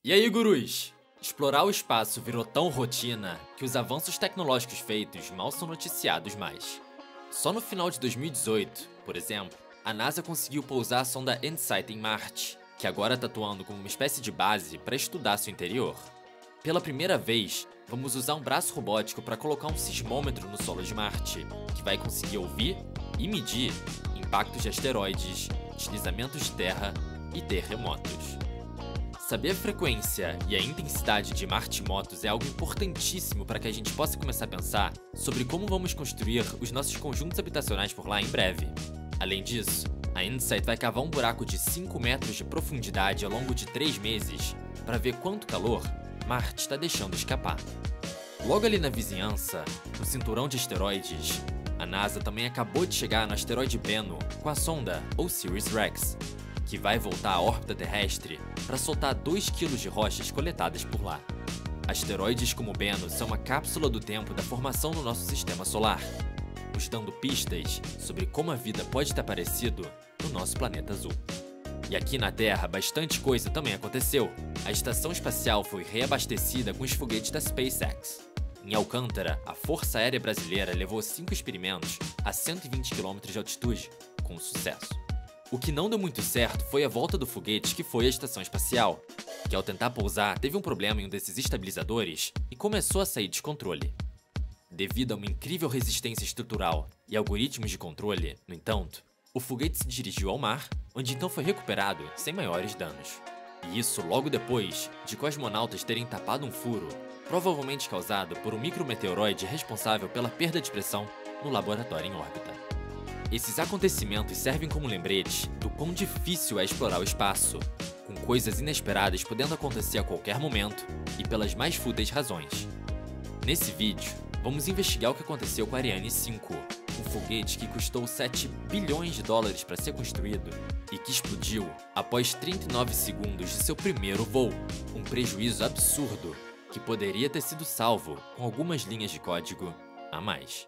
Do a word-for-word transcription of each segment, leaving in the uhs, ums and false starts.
E aí, gurus? Explorar o espaço virou tão rotina que os avanços tecnológicos feitos mal são noticiados mais. Só no final de dois mil e dezoito, por exemplo, a NASA conseguiu pousar a sonda InSight em Marte, que agora está atuando como uma espécie de base para estudar seu interior. Pela primeira vez, vamos usar um braço robótico para colocar um sismômetro no solo de Marte, que vai conseguir ouvir e medir impactos de asteroides, deslizamentos de terra e terremotos. Saber a frequência e a intensidade de martemotos é algo importantíssimo para que a gente possa começar a pensar sobre como vamos construir os nossos conjuntos habitacionais por lá em breve. Além disso, a InSight vai cavar um buraco de cinco metros de profundidade ao longo de três meses para ver quanto calor Marte está deixando escapar. Logo ali na vizinhança, no cinturão de asteroides, a NASA também acabou de chegar no asteroide Bennu com a sonda OSIRIS-REx, que vai voltar à órbita terrestre para soltar dois quilos de rochas coletadas por lá. Asteroides como Bennu são uma cápsula do tempo da formação do nosso sistema solar, nos dando pistas sobre como a vida pode ter aparecido no nosso planeta azul. E aqui na Terra, bastante coisa também aconteceu. A estação espacial foi reabastecida com os foguetes da SpaceX. Em Alcântara, a Força Aérea Brasileira levou cinco experimentos a cento e vinte quilômetros de altitude, com sucesso. O que não deu muito certo foi a volta do foguete que foi à estação espacial, que ao tentar pousar teve um problema em um desses estabilizadores e começou a sair de controle. Devido a uma incrível resistência estrutural e algoritmos de controle, no entanto, o foguete se dirigiu ao mar, onde então foi recuperado sem maiores danos. E isso logo depois de cosmonautas terem tapado um furo, provavelmente causado por um micrometeoroide responsável pela perda de pressão no laboratório em órbita. Esses acontecimentos servem como lembrete do quão difícil é explorar o espaço, com coisas inesperadas podendo acontecer a qualquer momento e pelas mais fúteis razões. Nesse vídeo, vamos investigar o que aconteceu com a Ariane cinco, um foguete que custou sete bilhões de dólares para ser construído e que explodiu após trinta e nove segundos de seu primeiro voo, um prejuízo absurdo que poderia ter sido salvo com algumas linhas de código a mais.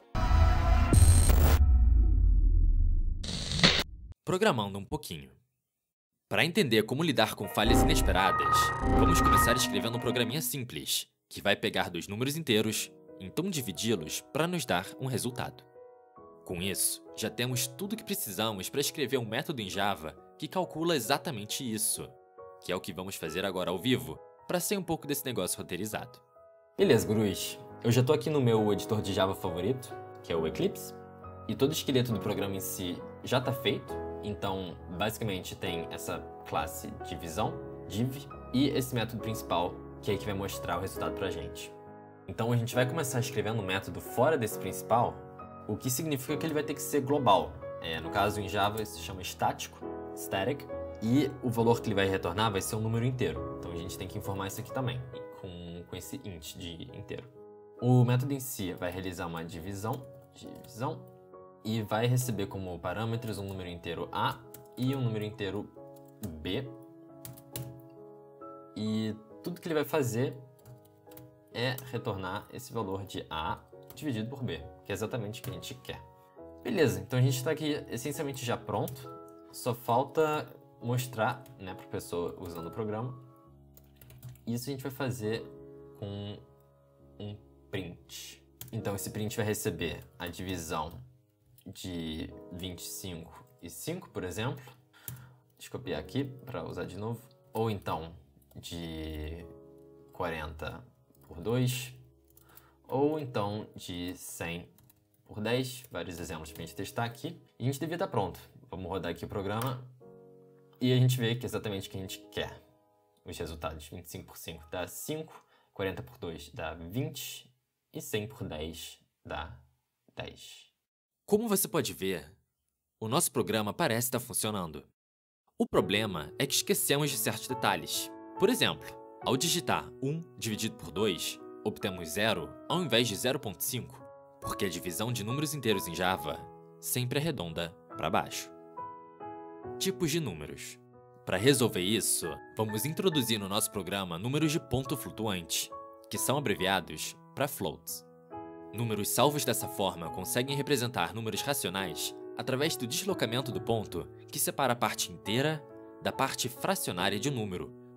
Programando um pouquinho. Para entender como lidar com falhas inesperadas, vamos começar escrevendo um programinha simples, que vai pegar dois números inteiros, então dividi-los para nos dar um resultado. Com isso, já temos tudo que precisamos para escrever um método em Java que calcula exatamente isso, que é o que vamos fazer agora ao vivo, para ser um pouco desse negócio roteirizado. Beleza, gurus. Eu já estou aqui no meu editor de Java favorito, que é o Eclipse, e todo o esqueleto do programa em si já está feito. Então, basicamente, tem essa classe divisão, div, e esse método principal, que é que vai mostrar o resultado pra gente. Então, a gente vai começar escrevendo um método fora desse principal, o que significa que ele vai ter que ser global. É, no caso, em Java, isso se chama estático, static, e o valor que ele vai retornar vai ser um número inteiro. Então, a gente tem que informar isso aqui também, com, com esse int de inteiro. O método em si vai realizar uma divisão, divisão, e vai receber como parâmetros um número inteiro A e um número inteiro B. E tudo que ele vai fazer é retornar esse valor de A dividido por B, que é exatamente o que a gente quer. Beleza, então a gente está aqui essencialmente já pronto. Só falta mostrar, né, para a pessoa usando o programa. Isso a gente vai fazer com um print. Então esse print vai receber a divisão de vinte e cinco e cinco, por exemplo. Deixa eu copiar aqui para usar de novo. Ou então de quarenta por dois. Ou então de cem por dez. Vários exemplos para a gente testar aqui. E a gente devia estar pronto. Vamos rodar aqui o programa. E a gente vê que é exatamente o que a gente quer. Os resultados. vinte e cinco por cinco dá cinco. quarenta por dois dá vinte. E cem por dez dá dez. Como você pode ver, o nosso programa parece estar funcionando. O problema é que esquecemos de certos detalhes. Por exemplo, ao digitar um dividido por dois, obtemos zero ao invés de zero ponto cinco, porque a divisão de números inteiros em Java sempre arredonda para baixo. Tipos de números. Para resolver isso, vamos introduzir no nosso programa números de ponto flutuante, que são abreviados para floats. Números salvos dessa forma conseguem representar números racionais através do deslocamento do ponto que separa a parte inteira da parte fracionária de um número,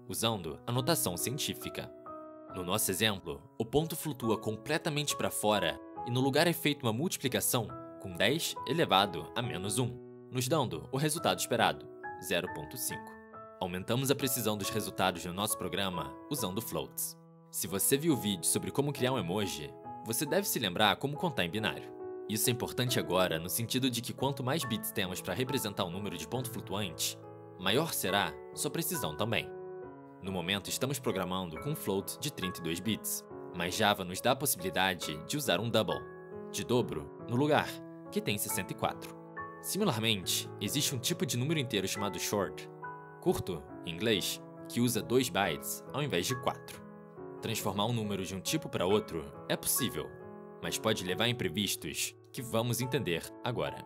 usando a notação científica. No nosso exemplo, o ponto flutua completamente para fora e no lugar é feita uma multiplicação com dez elevado a menos um, nos dando o resultado esperado, zero vírgula cinco. Aumentamos a precisão dos resultados no nosso programa usando floats. Se você viu o vídeo sobre como criar um emoji, você deve se lembrar como contar em binário. Isso é importante agora no sentido de que quanto mais bits temos para representar um número de ponto flutuante, maior será sua precisão também. No momento estamos programando com um float de trinta e dois bits, mas Java nos dá a possibilidade de usar um double, de dobro, no lugar, que tem sessenta e quatro. Similarmente, existe um tipo de número inteiro chamado short, curto, em inglês, que usa dois bytes ao invés de quatro. Transformar um número de um tipo para outro é possível, mas pode levar a imprevistos que vamos entender agora.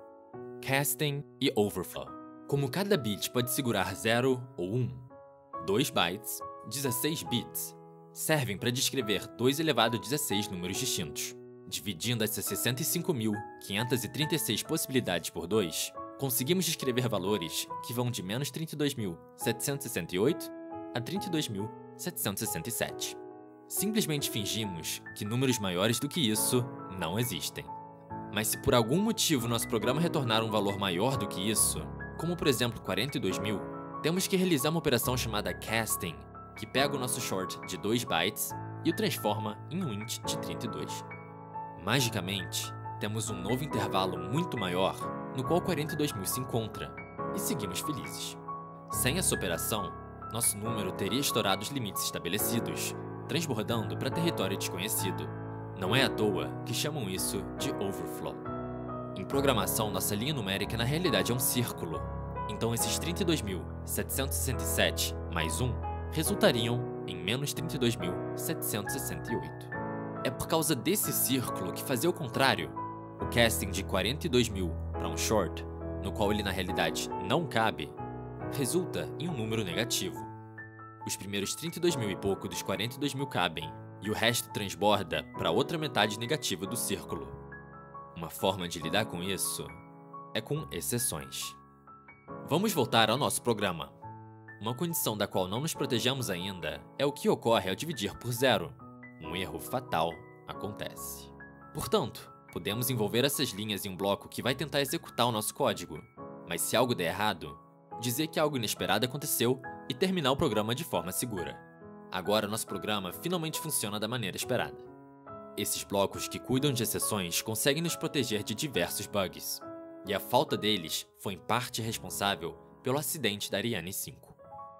Casting e overflow. Como cada bit pode segurar zero ou um, dois bytes, dezesseis bits, servem para descrever dois elevado a dezesseis números distintos. Dividindo essas sessenta e cinco mil, quinhentas e trinta e seis possibilidades por dois, conseguimos descrever valores que vão de menos trinta e dois mil, setecentos e sessenta e oito a trinta e dois mil, setecentos e sessenta e sete. Simplesmente fingimos que números maiores do que isso não existem. Mas se por algum motivo nosso programa retornar um valor maior do que isso, como por exemplo quarenta e dois mil, temos que realizar uma operação chamada casting, que pega o nosso short de dois bytes e o transforma em um int de trinta e dois. Magicamente, temos um novo intervalo muito maior no qual quarenta e dois mil se encontra, e seguimos felizes. Sem essa operação, nosso número teria estourado os limites estabelecidos, transbordando para território desconhecido. Não é à toa que chamam isso de overflow. Em programação, nossa linha numérica na realidade é um círculo, então esses trinta e dois mil, setecentos e sessenta e sete mais um resultariam em menos trinta e dois mil, setecentos e sessenta e oito. É por causa desse círculo que fazer o contrário, o casting de quarenta e dois mil para um short, no qual ele na realidade não cabe, resulta em um número negativo. Os primeiros trinta e dois mil e pouco dos quarenta e dois mil cabem, e o resto transborda para outra metade negativa do círculo. Uma forma de lidar com isso é com exceções. Vamos voltar ao nosso programa. Uma condição da qual não nos protegemos ainda é o que ocorre ao dividir por zero. Um erro fatal acontece. Portanto, podemos envolver essas linhas em um bloco que vai tentar executar o nosso código, mas se algo der errado, dizer que algo inesperado aconteceu e terminar o programa de forma segura. Agora nosso programa finalmente funciona da maneira esperada. Esses blocos que cuidam de exceções conseguem nos proteger de diversos bugs, e a falta deles foi em parte responsável pelo acidente da Ariane cinco.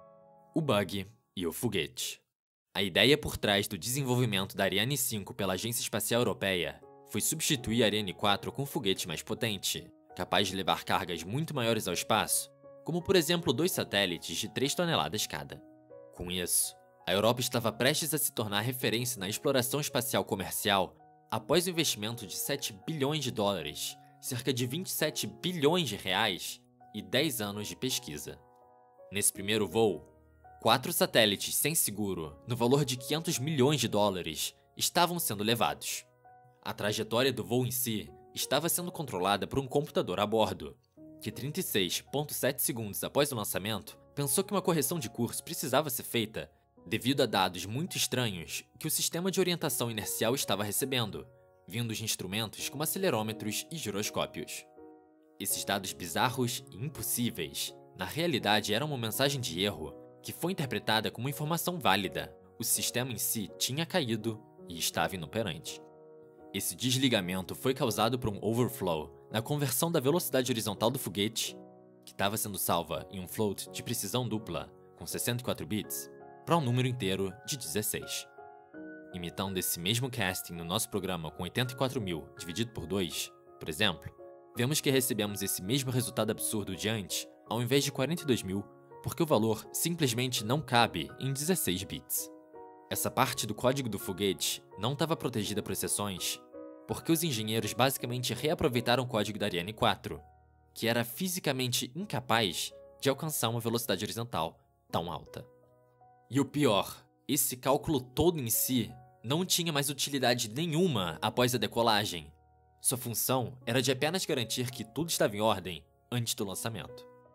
O bug e o foguete. A ideia por trás do desenvolvimento da Ariane cinco pela Agência Espacial Europeia foi substituir a Ariane quatro com um foguete mais potente, capaz de levar cargas muito maiores ao espaço, como por exemplo dois satélites de três toneladas cada. Com isso, a Europa estava prestes a se tornar referência na exploração espacial comercial após o investimento de sete bilhões de dólares, cerca de vinte e sete bilhões de reais e dez anos de pesquisa. Nesse primeiro voo, quatro satélites sem seguro, no valor de quinhentos milhões de dólares, estavam sendo levados. A trajetória do voo em si estava sendo controlada por um computador a bordo, que trinta e seis vírgula sete segundos após o lançamento, pensou que uma correção de curso precisava ser feita devido a dados muito estranhos que o sistema de orientação inercial estava recebendo, vindos de instrumentos como acelerômetros e giroscópios. Esses dados bizarros e impossíveis, na realidade eram uma mensagem de erro que foi interpretada como informação válida. O sistema em si tinha caído e estava inoperante. Esse desligamento foi causado por um overflow na conversão da velocidade horizontal do foguete, que estava sendo salva em um float de precisão dupla, com sessenta e quatro bits, para um número inteiro de dezesseis. Imitando esse mesmo casting no nosso programa com oitenta e quatro mil dividido por dois, por exemplo, vemos que recebemos esse mesmo resultado absurdo de antes, ao invés de quarenta e dois mil, porque o valor simplesmente não cabe em dezesseis bits. Essa parte do código do foguete não estava protegida por exceções, porque os engenheiros basicamente reaproveitaram o código da Ariane quatro, que era fisicamente incapaz de alcançar uma velocidade horizontal tão alta. E o pior, esse cálculo todo em si não tinha mais utilidade nenhuma após a decolagem. Sua função era de apenas garantir que tudo estava em ordem antes do lançamento.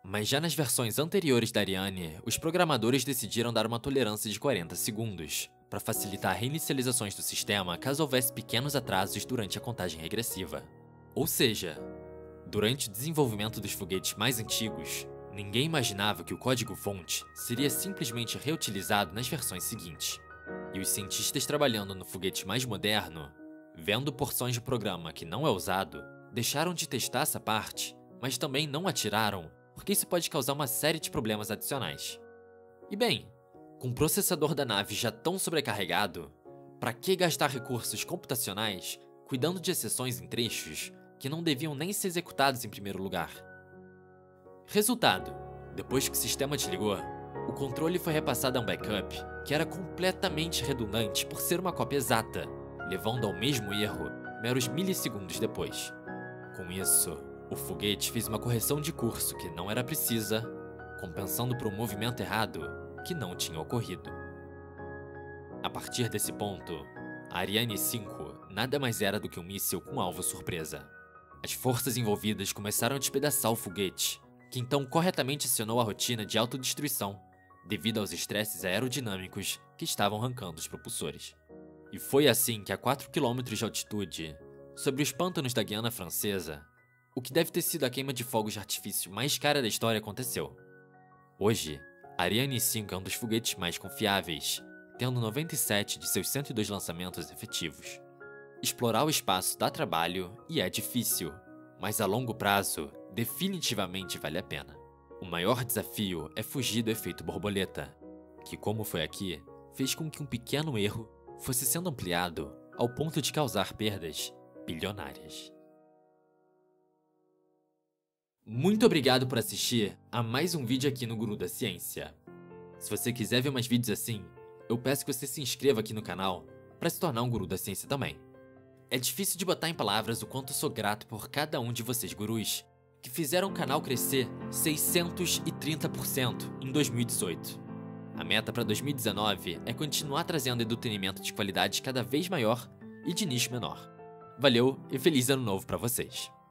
Mas já nas versões anteriores da Ariane, os programadores decidiram dar uma tolerância de quarenta segundos, para facilitar reinicializações do sistema caso houvesse pequenos atrasos durante a contagem regressiva. Ou seja, durante o desenvolvimento dos foguetes mais antigos, ninguém imaginava que o código-fonte seria simplesmente reutilizado nas versões seguintes. E os cientistas trabalhando no foguete mais moderno, vendo porções de programa que não é usado, deixaram de testar essa parte, mas também não atiraram, porque isso pode causar uma série de problemas adicionais. E bem, com o processador da nave já tão sobrecarregado, para que gastar recursos computacionais cuidando de exceções em trechos que não deviam nem ser executados em primeiro lugar? Resultado: depois que o sistema desligou, o controle foi repassado a um backup que era completamente redundante por ser uma cópia exata, levando ao mesmo erro meros milissegundos depois. Com isso, o foguete fez uma correção de curso que não era precisa, compensando por um movimento errado que não tinha ocorrido. A partir desse ponto, a Ariane cinco nada mais era do que um míssil com alvo surpresa. As forças envolvidas começaram a despedaçar o foguete, que então corretamente acionou a rotina de autodestruição, devido aos estresses aerodinâmicos que estavam arrancando os propulsores. E foi assim que a quatro quilômetros de altitude, sobre os pântanos da Guiana Francesa, o que deve ter sido a queima de fogos de artifício mais cara da história aconteceu. Hoje, a Ariane cinco é um dos foguetes mais confiáveis, tendo noventa e sete de seus cento e dois lançamentos efetivos. Explorar o espaço dá trabalho e é difícil, mas a longo prazo, definitivamente vale a pena. O maior desafio é fugir do efeito borboleta, que, como foi aqui, fez com que um pequeno erro fosse sendo ampliado ao ponto de causar perdas bilionárias. Muito obrigado por assistir a mais um vídeo aqui no Guru da Ciência. Se você quiser ver mais vídeos assim, eu peço que você se inscreva aqui no canal para se tornar um Guru da Ciência também. É difícil de botar em palavras o quanto eu sou grato por cada um de vocês gurus, que fizeram o canal crescer seiscentos e trinta por cento em dois mil e dezoito. A meta para dois mil e dezenove é continuar trazendo entretenimento de qualidade cada vez maior e de nicho menor. Valeu e feliz ano novo para vocês!